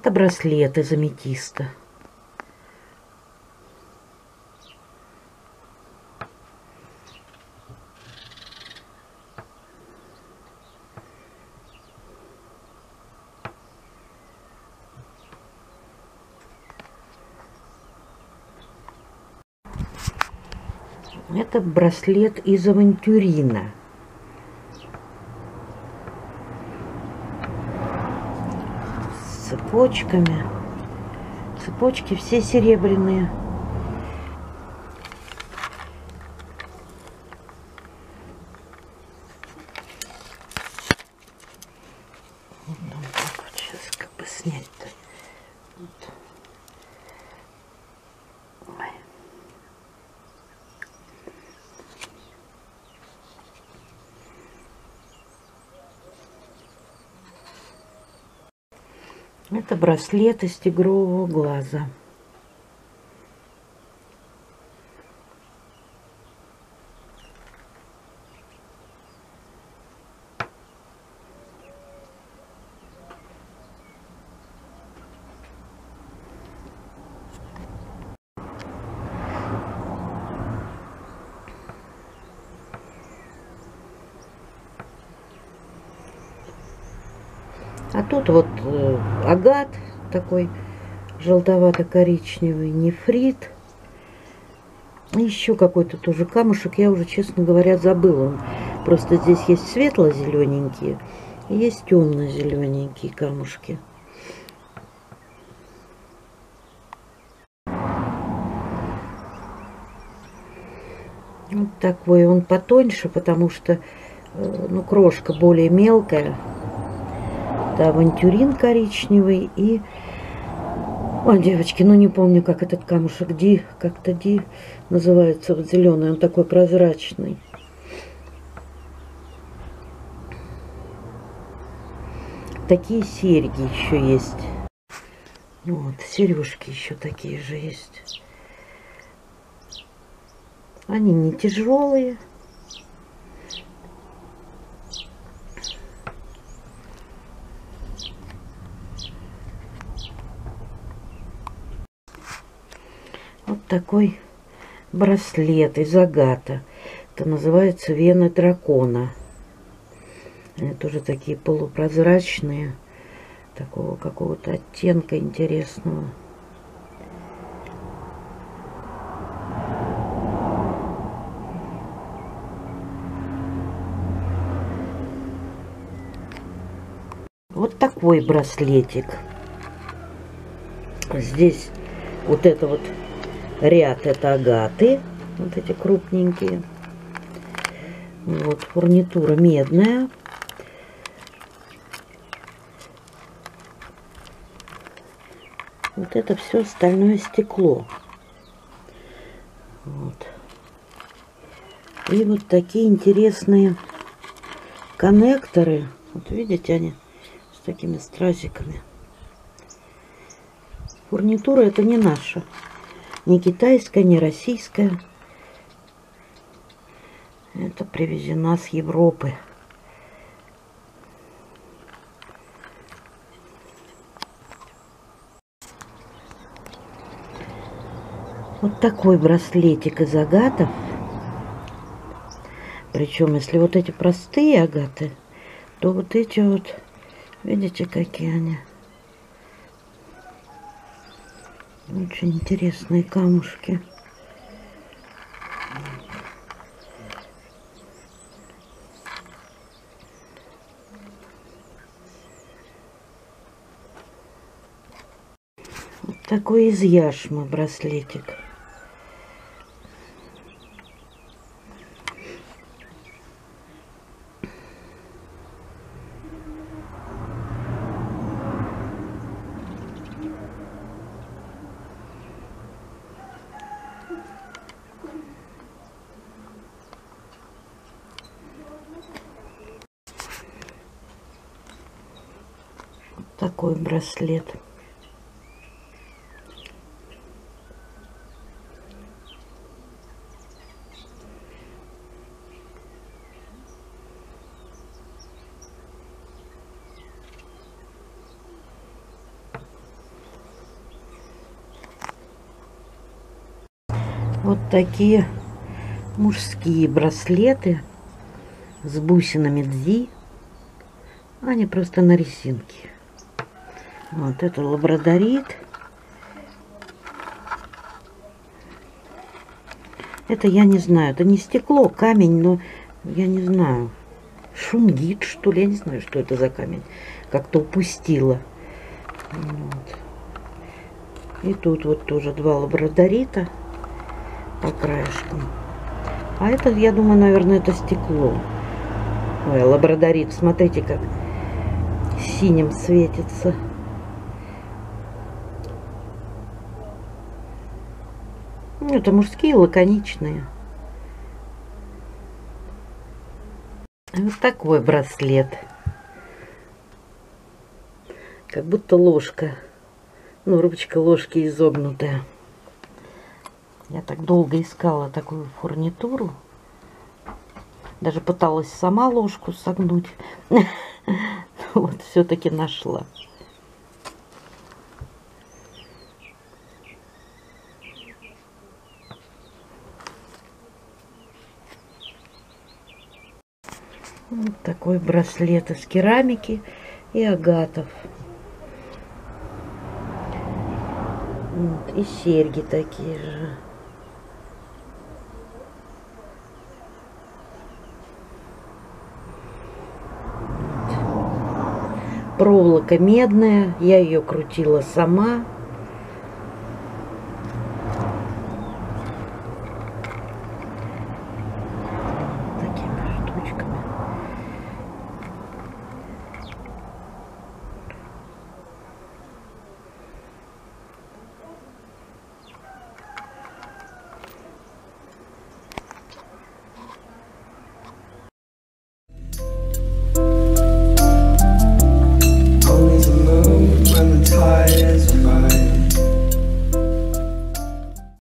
Это браслет из аметиста. Это браслет из авантюрина. С цепочками. Цепочки все серебряные. Вот так вот сейчас как бы снять-то. Вот. Ой. Это браслет из тигрового глаза. А тут вот агат такой желтовато-коричневый, нефрит. Еще какой-то тоже камушек, я уже, честно говоря, забыла. Он просто здесь есть светло-зелененькие, и есть темно-зелененькие камушки. Вот такой он потоньше, потому что ну, крошка более мелкая. Это авантюрин коричневый и... Ой, девочки, ну не помню, как этот камушек. Как-то Ди называется, вот зеленый, он такой прозрачный. Такие серьги еще есть. Вот, сережки еще такие же есть. Они не тяжелые. Вот такой браслет из агата. Это называется вены дракона. Они тоже такие полупрозрачные. Такого какого-то оттенка интересного. Вот такой браслетик. Здесь вот это вот ряд, это агаты. Вот эти крупненькие. Вот фурнитура медная. Вот это все остальное стекло. Вот. И вот такие интересные коннекторы. Вот видите, они с такими стразиками. Фурнитура это не наша. Не китайская, не российская. Это привезена с Европы. Вот такой браслетик из агатов. Причем, если вот эти простые агаты, то вот эти вот, видите, какие они. Очень интересные камушки. Вот такой из яшмы браслетик. Такой браслет. Вот такие мужские браслеты с бусинами Дзи. Они просто на резинке. Вот это лабрадорит. Это я не знаю. Это не стекло, камень, но я не знаю. Шунгит, что ли? Я не знаю, что это за камень. Как-то упустила. Вот. И тут вот тоже два лабрадорита по краешкам. А это, я думаю, наверное, это стекло. Ой, лабрадорит, смотрите, как синим светится. Это мужские, лаконичные. Вот такой браслет. Как будто ложка. Ну, ручка ложки изогнутая. Я так долго искала такую фурнитуру. Даже пыталась сама ложку согнуть. Вот, все-таки нашла. Вот такой браслет из керамики и агатов. Вот, и серьги такие же. Вот. Проволока медная, я ее крутила сама.